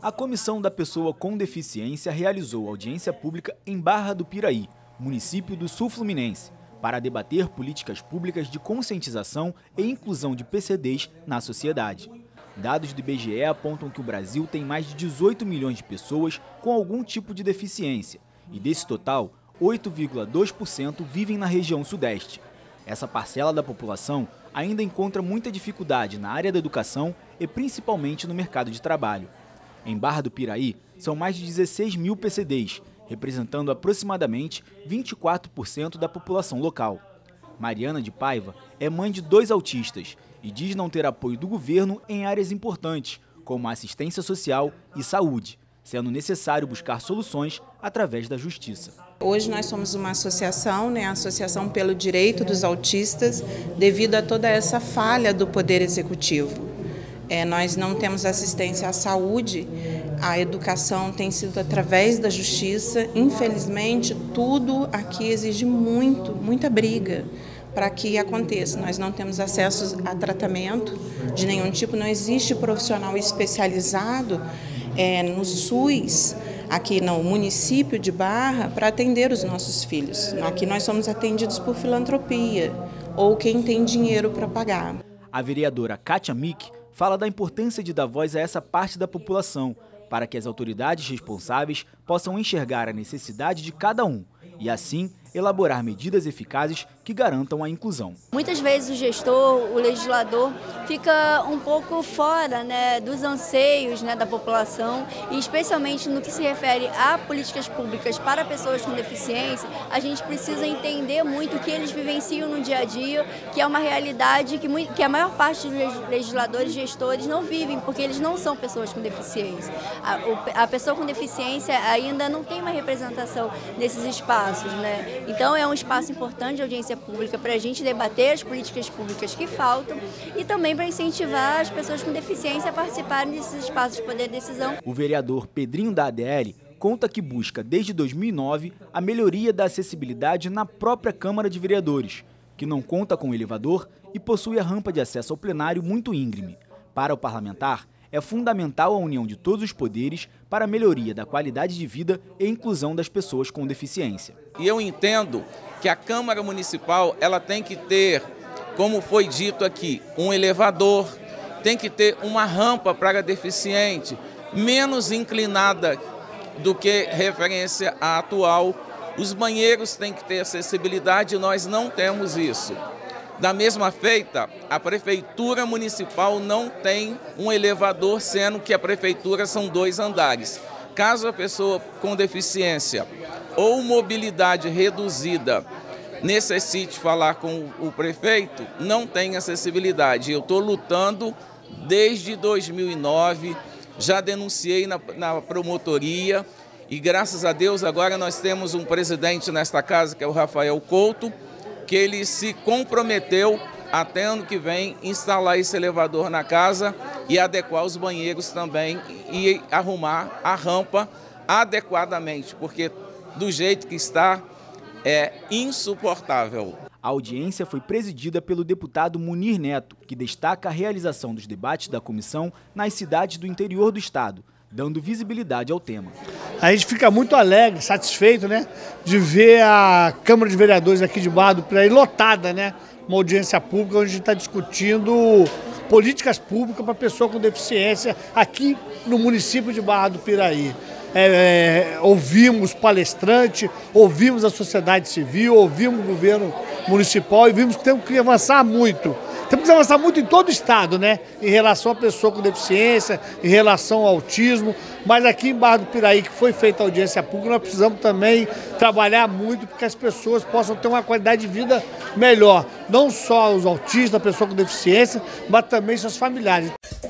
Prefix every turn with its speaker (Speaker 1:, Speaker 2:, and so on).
Speaker 1: A Comissão da Pessoa com Deficiência realizou audiência pública em Barra do Piraí, município do Sul Fluminense, para debater políticas públicas de conscientização e inclusão de PCDs na sociedade. Dados do IBGE apontam que o Brasil tem mais de 18 milhões de pessoas com algum tipo de deficiência, e desse total, 8,2% vivem na região sudeste. Essa parcela da população ainda encontra muita dificuldade na área da educação e principalmente no mercado de trabalho. Em Barra do Piraí, são mais de 16 mil PCDs, representando aproximadamente 24% da população local. Mariana de Paiva é mãe de 2 autistas e diz não ter apoio do governo em áreas importantes, como a assistência social e saúde, sendo necessário buscar soluções através da justiça.
Speaker 2: Hoje nós somos uma associação, a Associação pelo Direito dos Autistas, devido a toda essa falha do Poder Executivo. Nós não temos assistência à saúde, a educação tem sido através da justiça. Infelizmente, tudo aqui exige muita briga para que aconteça. Nós não temos acesso a tratamento de nenhum tipo, não existe profissional especializado no SUS, aqui no município de Barra, para atender os nossos filhos. Aqui nós somos atendidos por filantropia ou quem tem dinheiro para pagar.
Speaker 1: A vereadora Kátia Mick fala da importância de dar voz a essa parte da população, para que as autoridades responsáveis possam enxergar a necessidade de cada um e, assim, elaborar medidas eficazes que garantam a inclusão.
Speaker 3: Muitas vezes o gestor, o legislador, fica um pouco fora dos anseios da população e especialmente no que se refere a políticas públicas para pessoas com deficiência, a gente precisa entender muito o que eles vivenciam no dia a dia, que é uma realidade que a maior parte dos legisladores e gestores não vivem, porque eles não são pessoas com deficiência. A pessoa com deficiência ainda não tem uma representação nesses espaços, Então é um espaço importante de audiência pública para a gente debater as políticas públicas que faltam e também para incentivar as pessoas com deficiência a participarem desses espaços de poder de decisão.
Speaker 1: O vereador Pedrinho da ADL conta que busca desde 2009 a melhoria da acessibilidade na própria Câmara de Vereadores, que não conta com elevador e possui a rampa de acesso ao plenário muito íngreme. Para o parlamentar, é fundamental a união de todos os poderes para a melhoria da qualidade de vida e inclusão das pessoas com deficiência.
Speaker 4: E eu entendo que a Câmara Municipal ela tem que ter, como foi dito aqui, um elevador, tem que ter uma rampa para deficiente, menos inclinada do que referência à atual. Os banheiros têm que ter acessibilidade e nós não temos isso. Da mesma feita, a Prefeitura Municipal não tem um elevador, sendo que a Prefeitura são 2 andares. Caso a pessoa com deficiência ou mobilidade reduzida necessite falar com o prefeito, não tem acessibilidade. Eu estou lutando desde 2009, já denunciei na promotoria e graças a Deus agora nós temos um presidente nesta casa, que é o Rafael Couto, que ele se comprometeu até ano que vem instalar esse elevador na casa e adequar os banheiros também e arrumar a rampa adequadamente, porque do jeito que está é insuportável.
Speaker 1: A audiência foi presidida pelo deputado Munir Neto, que destaca a realização dos debates da comissão nas cidades do interior do estado, dando visibilidade ao tema.
Speaker 5: A gente fica muito alegre, satisfeito, de ver a Câmara de Vereadores aqui de Barra do Piraí lotada, uma audiência pública onde a gente está discutindo políticas públicas para pessoa com deficiência aqui no município de Barra do Piraí. Ouvimos palestrantes, ouvimos a sociedade civil, ouvimos o governo municipal e vimos que temos que avançar muito. Temos que avançar muito em todo o estado, em relação à pessoa com deficiência, em relação ao autismo, mas aqui em Barra do Piraí, que foi feita a audiência pública, nós precisamos também trabalhar muito para que as pessoas possam ter uma qualidade de vida melhor. Não só os autistas, a pessoa com deficiência, mas também seus familiares.